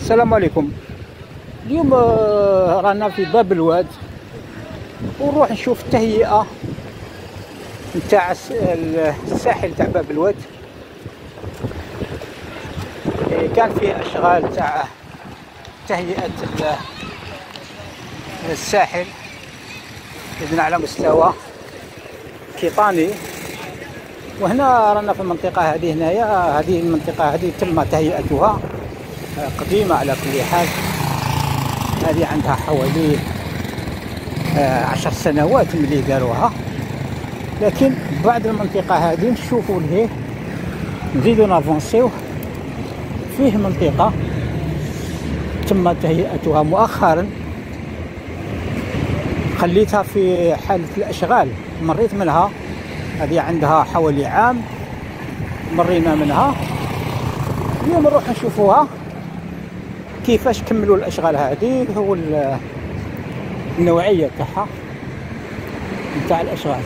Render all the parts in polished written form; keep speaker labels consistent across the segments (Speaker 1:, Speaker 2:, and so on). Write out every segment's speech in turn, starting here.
Speaker 1: السلام عليكم. اليوم رانا في باب الواد ونروح نشوف التهيئة نتاع الساحل تاع باب الواد. كان فيه اشغال تاع تهيئة الساحل إذن على مستوى كيطاني. وهنا رانا في المنطقة هذه، هنايا هذه المنطقة هذه تم تهيئتها قديمة على كل حال. هذه عندها حوالي 10 سنوات ملي داروها، لكن بعد المنطقة هذه نشوفوا لهيه نزيدو نافونسيو. فيه منطقة تم تهيئتها مؤخرا، خليتها في حالة الأشغال، مريت منها، هذه عندها حوالي عام مرينا منها. اليوم نروح نشوفوها كيفاش كملوا الأشغال هذه، هو النوعية تاعها نتاع الأشغال.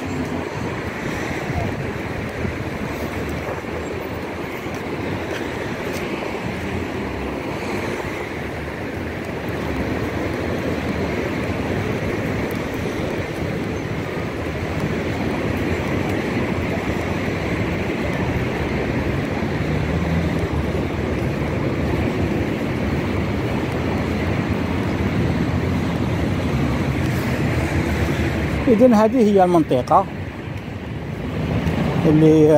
Speaker 1: إذن هذه هي المنطقة اللي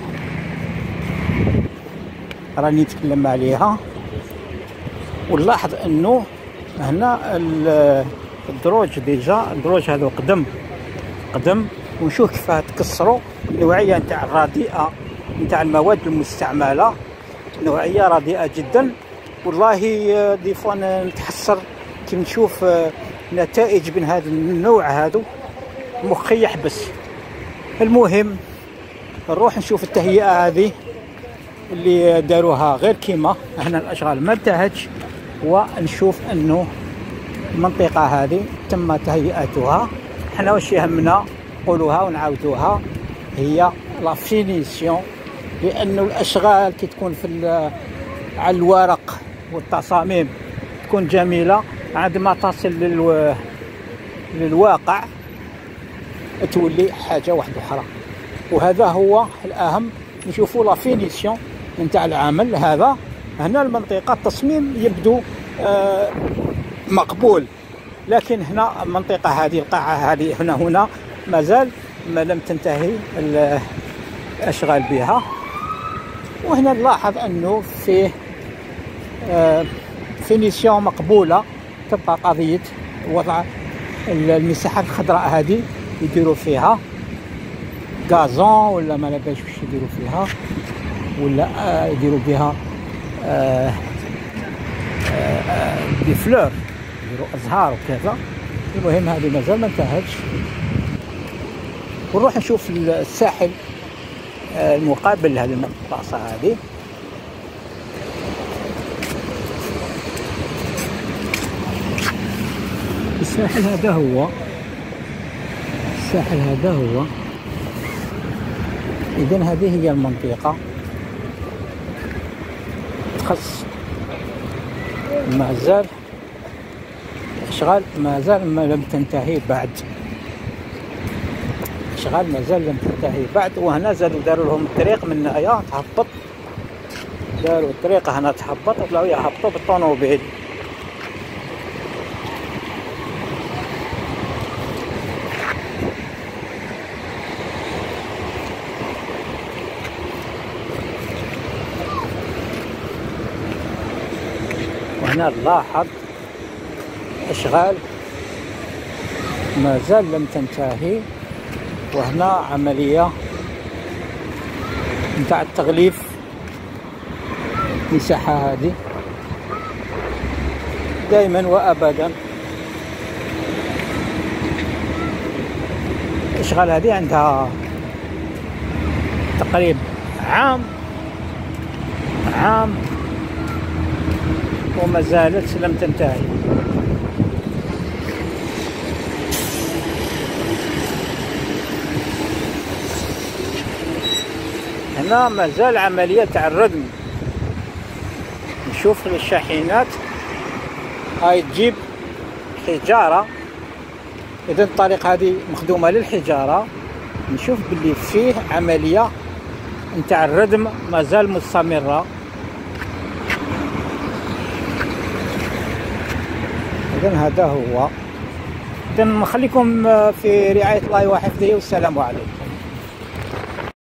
Speaker 1: راني نتكلم عليها. ونلاحظ انه هنا الدروج ديجا الدروج هذو قدم ونشوف كيفاه تكسروا. النوعية نتاع الرديئة نتاع المواد المستعملة نوعية رديئة جدا. والله دي فوا نتحسر كي نشوف نتائج من هذا النوع، هذا مخي يحبس. المهم نروح نشوف التهيئة هذه اللي داروها غير كيما هنا الأشغال ما انتهتش، ونشوف انه المنطقة هذه تم تهيئتها. احنا واش يهمنا نقولوها ونعاودوها، هي لا فينيسيون، لانه الاشغال كي تكون في على الورق والتصاميم تكون جميلة، عندما تصل للواقع تولي حاجة واحدة أخرى. وهذا هو الأهم، نشوفوا لا فينيسيون نتاع العمل هذا. هنا المنطقة التصميم يبدو مقبول، لكن هنا المنطقة هذه القاعة هذه هنا مازال ما لم تنتهي الأشغال بها. وهنا نلاحظ أنه فيه فينيسيون مقبولة. تبقى قضية وضع المساحات الخضراء هذه يديروا فيها غازون ولا ما لاباش واش يديروا فيها، ولا يديروا بها دي فلور، يديروا ازهار وكذا. المهم هذه مازال ما انتهتش. ونروح نشوف الساحل المقابل لهذه البلاصه هذه. الساحل هذا هو إذن هذه هي المنطقة تخص. مازال أشغال مازال ما لم تنتهي بعد، أشغال مازال لم تنتهي بعد. وهنا زادوا داروا لهم الطريق من هنايا تهبط، داروا الطريقة هنا تهبط، ولاو يهبطوا بالطونوبيل. وهنا نلاحظ أشغال ما زال لم تنتهي. وهنا عملية نتاع التغليف المساحة هذه دائما وأبدا. الأشغال هذه عندها تقريبا عام وما زالت لم تنتهي. هنا مازال عملية تاع الردم. نشوف الشاحنات هاي تجيب حجارة. إذا الطريق هذه مخدومة للحجارة. نشوف باللي فيه عملية نتاع الردم مازال مستمرة. إذا هذا هو. إذا نخليكم في رعاية الله وحفظه، والسلام عليكم.